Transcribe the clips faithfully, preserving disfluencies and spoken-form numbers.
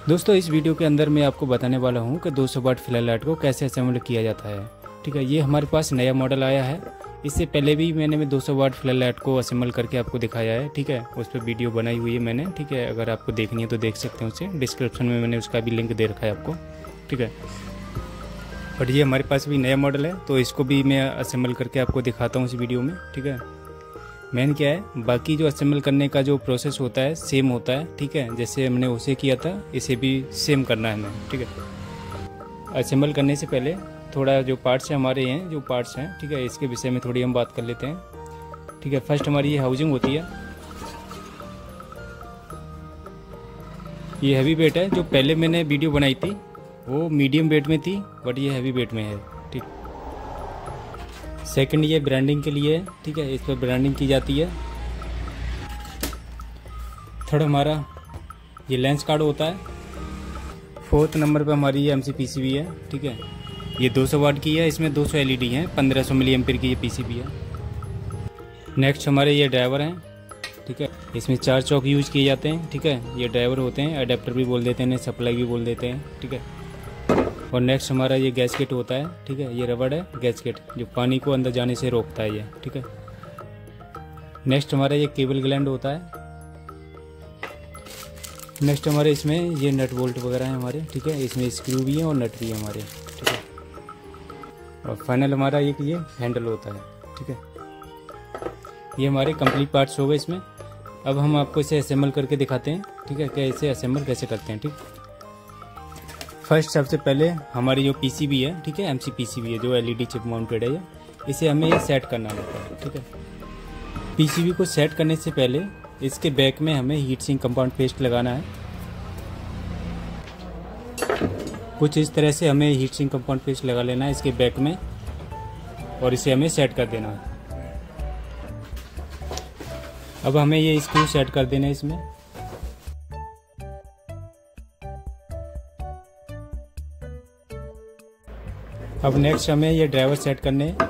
दोस्तों इस वीडियो के अंदर मैं आपको बताने वाला हूं कि दो सौ वाट फ्लैश लाइट को कैसे असेंबल किया जाता है। ठीक है, ये हमारे पास नया मॉडल आया है। इससे पहले भी मैंने मैं दो सौ वाट फ्लैश लाइट को असेंबल करके आपको दिखाया है। ठीक है, उस पर वीडियो बनाई हुई है मैंने। ठीक है, अगर आपको देखनी है तो देख सकते हैं उसे, डिस्क्रिप्शन में मैंने उसका भी लिंक दे रखा है आपको। ठीक है, बट ये हमारे पास भी नया मॉडल है तो इसको भी मैं असेंबल करके आपको दिखाता हूँ इस वीडियो में। ठीक है, मेन क्या है, बाकी जो असेंबल करने का जो प्रोसेस होता है सेम होता है। ठीक है, जैसे हमने उसे किया था इसे भी सेम करना है हमें। ठीक है, असेंबल करने से पहले थोड़ा जो पार्ट्स हैं हमारे हैं जो पार्ट्स हैं ठीक है, इसके विषय में थोड़ी हम बात कर लेते हैं। ठीक है, फर्स्ट हमारी ये हाउसिंग होती है। ये हैवी वेट है। जो पहले मैंने वीडियो बनाई थी वो मीडियम वेट में थी, बट ये हैवी वेट में है। ठीक, सेकंड ये ब्रांडिंग के लिए है। ठीक है, इस पर ब्रांडिंग की जाती है। थर्ड हमारा ये लेंस कार्ड होता है। फोर्थ नंबर पे हमारी ये एमसीपीसीबी है। ठीक है, ये दो सौ वाट की है, इसमें दो सौ एलईडी हैं, पंद्रह सौ मिली एम्पीयर की ये पीसीबी है। नेक्स्ट हमारे ये ड्राइवर हैं। ठीक है, इसमें चार चौक यूज किए जाते हैं। ठीक है, ये ड्राइवर होते हैं, अडेप्टर भी बोल देते हैं, सप्लाई भी बोल देते हैं। ठीक है, और नेक्स्ट हमारा ये गैसकेट होता है। ठीक है, ये रबड़ है गैसकेट जो पानी को अंदर जाने से रोकता है ये। ठीक है, नेक्स्ट हमारा ये केबल ग्लैंड होता है। नेक्स्ट हमारे इसमें ये नट बोल्ट वगैरह हैं हमारे। ठीक है, इसमें स्क्रू भी हैं और नट भी है हमारे। ठीक है, और फाइनल हमारा एक ये हैंडल होता है। ठीक है, ये हमारे कंप्लीट पार्ट्स हो गए इसमें। अब हम आपको इसे असेंबल करके दिखाते हैं। ठीक है, क्या इसे असेंबल कैसे करते हैं। ठीक, फर्स्ट सबसे पहले हमारी जो पीसीबी है, ठीक है, एमसीपीसीबी है जो एलईडी चिप माउंटेड है, ये इसे हमें ये सेट करना होता है। ठीक है, पीसीबी को सेट करने से पहले इसके बैक में हमें हीट सिंक कंपाउंड पेस्ट लगाना है। कुछ इस तरह से हमें हीट सिंक कंपाउंड पेस्ट लगा लेना है इसके बैक में और इसे हमें सेट कर देना है। अब हमें ये स्क्रू सेट कर देना है इसमें। अब नेक्स्ट हमें ये ड्राइवर सेट करने हैं।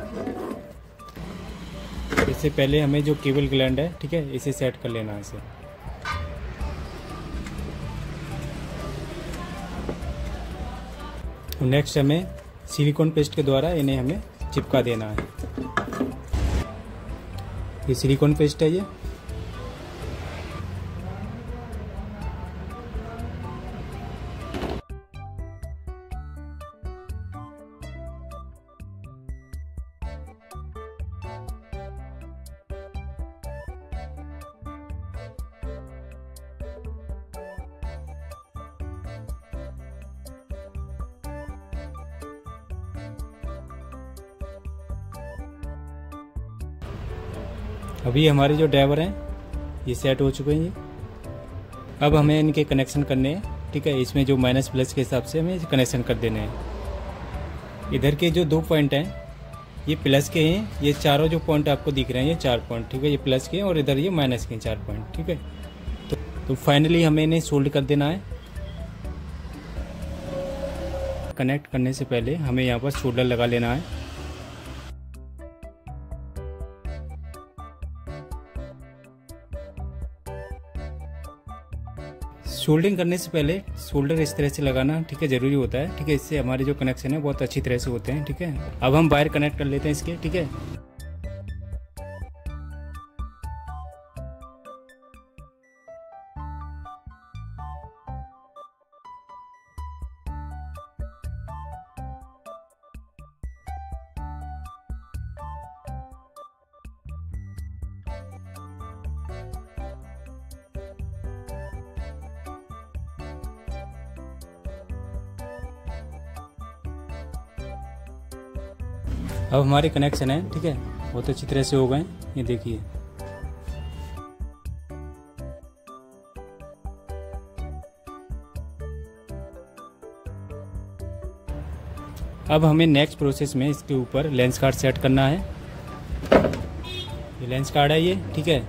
इससे पहले हमें जो केबल ग्लैंड है, ठीक है, इसे सेट कर लेना है इसे। नेक्स्ट हमें सिलिकॉन पेस्ट के द्वारा इन्हें हमें चिपका देना है। ये सिलिकॉन पेस्ट है ये। अभी हमारे जो ड्राइवर हैं ये सेट हो चुके हैं ये। अब हमें इनके कनेक्शन करने हैं। ठीक है, इसमें जो माइनस प्लस के हिसाब से हमें कनेक्शन कर देने हैं। इधर के जो दो पॉइंट हैं ये प्लस के हैं। ये चारों जो पॉइंट आपको दिख रहे हैं ये चार पॉइंट, ठीक है, ये प्लस के हैं और इधर ये माइनस के हैं चार पॉइंट। ठीक है, तो, तो फाइनली हमें इन्हें सोल्ड कर देना है। कनेक्ट करने से पहले हमें यहाँ पर सोल्डर लगा लेना है। सोल्डरिंग करने से पहले सोल्डर इस तरह से लगाना, ठीक है, जरूरी होता है। ठीक है, इससे हमारे जो कनेक्शन है बहुत अच्छी तरह से होते हैं। ठीक है, अब हम वायर कनेक्ट कर लेते हैं इसके। ठीक है, अब हमारे कनेक्शन है, ठीक है, बहुत अच्छी तरह से हो गए। ये देखिए, अब हमें नेक्स्ट प्रोसेस में इसके ऊपर लेंस कार्ड सेट करना है। ये लेंस कार्ड है ये। ठीक है,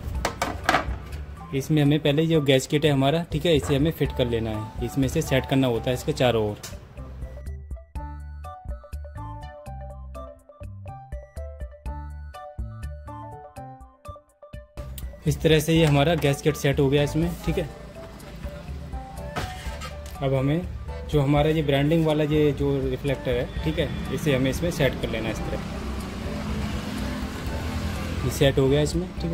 इसमें हमें पहले जो गैसकेट है हमारा, ठीक है, इसे हमें फिट कर लेना है। इसमें से सेट करना होता है इसके चारों ओर। इस तरह से ये हमारा गैसकेट सेट हो गया इसमें। ठीक है, अब हमें जो हमारा ये ब्रांडिंग वाला ये जो रिफ्लेक्टर है, ठीक है, इसे हमें इसमें सेट कर लेना है इस तरह। ये सेट हो गया इसमें, ठीक है।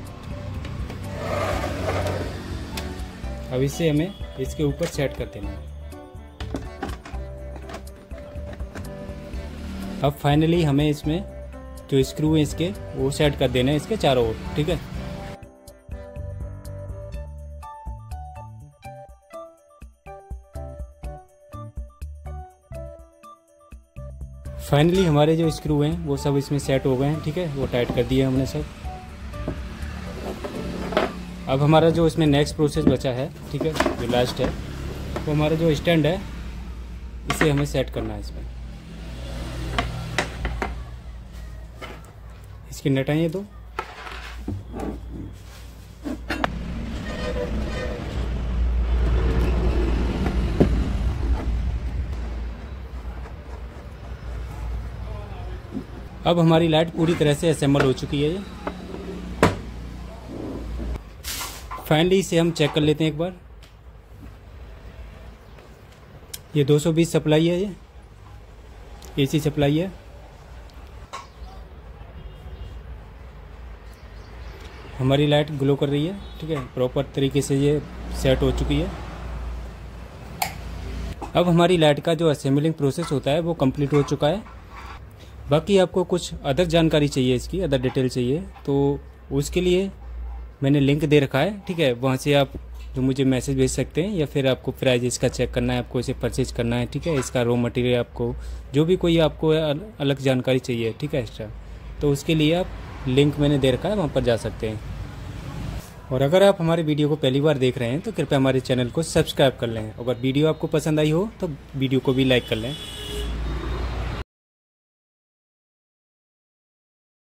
अब इसे हमें इसके ऊपर सेट कर देना है। अब फाइनली हमें इसमें जो स्क्रू है इसके वो सेट कर देना है इसके चारों ओर, ठीक है। फाइनली हमारे जो स्क्रू हैं वो सब इसमें सेट हो गए हैं, ठीक है, वो टाइट कर दिए हमने सब। अब हमारा जो इसमें नेक्स्ट प्रोसेस बचा है, ठीक है, जो लास्ट है, वो हमारा जो स्टैंड है इसे हमें सेट करना है इसमें। इसकी नटाइए दो। अब हमारी लाइट पूरी तरह से असेंबल हो चुकी है। ये फाइनली इसे हम चेक कर लेते हैं एक बार। ये दो सौ बीस सप्लाई है, ये एसी सप्लाई है। हमारी लाइट ग्लो कर रही है, ठीक है, प्रॉपर तरीके से ये सेट हो चुकी है। अब हमारी लाइट का जो असेंबलिंग प्रोसेस होता है वो कंप्लीट हो चुका है। बाकी आपको कुछ अदर जानकारी चाहिए, इसकी अदर डिटेल चाहिए, तो उसके लिए मैंने लिंक दे रखा है, ठीक है। वहाँ से आप जो मुझे मैसेज भेज सकते हैं, या फिर आपको प्राइस इसका चेक करना है, आपको इसे परचेज करना है, ठीक है, इसका रॉ मटेरियल, आपको जो भी कोई आपको अलग जानकारी चाहिए, ठीक है, एक्स्ट्रा, तो उसके लिए आप लिंक मैंने दे रखा है, वहाँ पर जा सकते हैं। और अगर आप हमारे वीडियो को पहली बार देख रहे हैं तो कृपया हमारे चैनल को सब्सक्राइब कर लें। अगर वीडियो आपको पसंद आई हो तो वीडियो को भी लाइक कर लें।